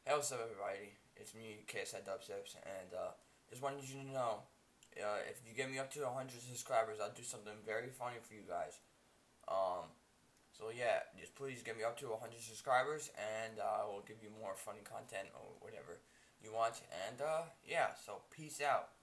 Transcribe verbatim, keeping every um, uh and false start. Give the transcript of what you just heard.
Hey, what's up, everybody? It's me, K S I Dubsteps, and uh, just wanted you to know, uh, if you get me up to one hundred subscribers, I'll do something very funny for you guys. Um, so yeah, just please get me up to one hundred subscribers, and uh, I will give you more funny content or whatever you want. And uh, yeah, so peace out.